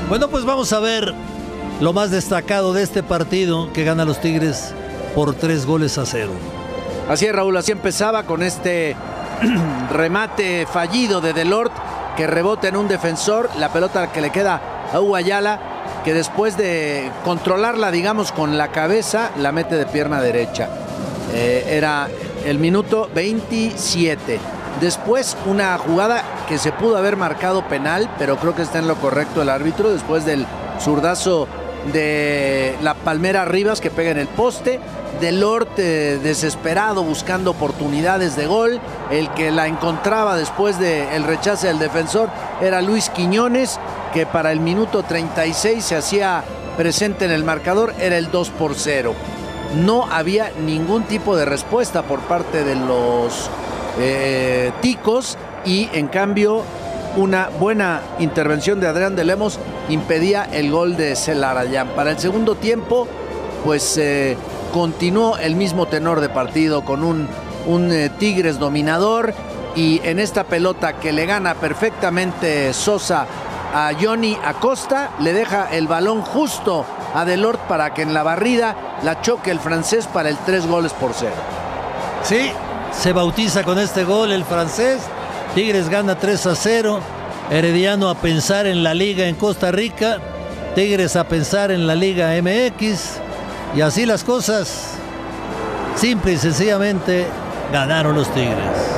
Bueno, pues vamos a ver lo más destacado de este partido que gana los Tigres por 3-0. Así es, Raúl, así empezaba con este remate fallido de Delort que rebota en un defensor, la pelota que le queda a Hugo Ayala, que después de controlarla, digamos, con la cabeza, la mete de pierna derecha. Era el minuto 27. Después una jugada que se pudo haber marcado penal, pero creo que está en lo correcto el árbitro, después del zurdazo de la Palmera Rivas que pega en el poste. Delort desesperado buscando oportunidades de gol. El que la encontraba después del rechace del defensor era Luis Quiñones, que para el minuto 36 se hacía presente en el marcador, era el 2-0. No había ningún tipo de respuesta por parte de los ticos, y en cambio una buena intervención de Adrián de Lemos impedía el gol de Zelarayán. Para el segundo tiempo, pues continuó el mismo tenor de partido con un Tigres dominador, y en esta pelota que le gana perfectamente Sosa a Johnny Acosta, le deja el balón justo a Delort para que en la barrida la choque el francés para el 3-0. Sí, se bautiza con este gol el francés. Tigres gana 3-0. Herediano a pensar en la liga en Costa Rica, Tigres a pensar en la Liga MX, y así las cosas. Simple y sencillamente ganaron los Tigres.